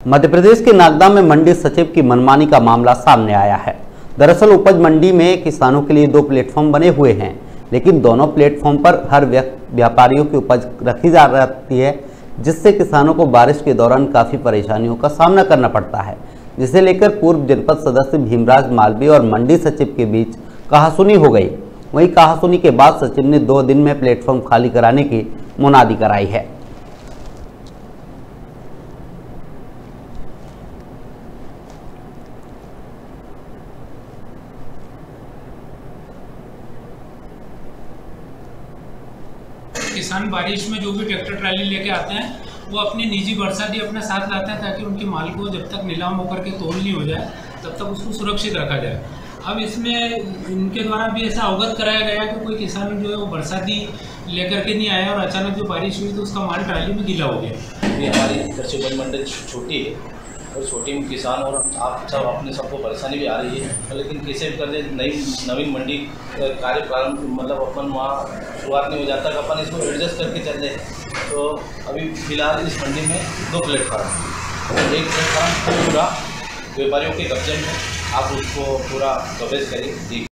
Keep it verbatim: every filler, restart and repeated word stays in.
मध्य प्रदेश के नागदा में मंडी सचिव की मनमानी का मामला सामने आया है। दरअसल उपज मंडी में किसानों के लिए दो प्लेटफॉर्म बने हुए हैं, लेकिन दोनों प्लेटफॉर्म पर हर व्यापारियों की उपज रखी जा रहती है, जिससे किसानों को बारिश के दौरान काफ़ी परेशानियों का सामना करना पड़ता है, जिसे लेकर पूर्व जनपद सदस्य भीमराज मालवी और मंडी सचिव के बीच कहासुनी हो गई। वहीं कहासुनी के बाद सचिव ने दो दिन में प्लेटफॉर्म खाली कराने की मुनादी कराई है। किसान बारिश में जो भी ट्रैक्टर ट्राली लेके आते हैं वो अपनी निजी बरसाती अपने साथ लाते हैं, ताकि उनके माल को जब तक नीलाम होकर के तोल नहीं हो जाए तब तक उसको सुरक्षित रखा जाए। अब इसमें इनके द्वारा भी ऐसा अवगत कराया गया कि कोई किसान जो है वो बरसाती लेकर के नहीं आया और अचानक जो बारिश हुई तो उसका माल ट्राली में गीला हो गया। ये हमारी इधर से उपज मंडी छोटी है और छोटी में किसान और आप सब अपने सबको परेशानी भी आ रही है, लेकिन कैसे भी कर दे नई नवीन मंडी कार्य प्रारंभ मतलब अपन वहाँ शुरुआत नहीं हो जाता कि अपन इसको एडजस्ट करके चल रहे। तो अभी फिलहाल इस मंडी में दो प्लेटफार्म, एक प्लेटफार्म पूरा व्यापारियों के कब्जे में, आप उसको पूरा कवरेज करिए।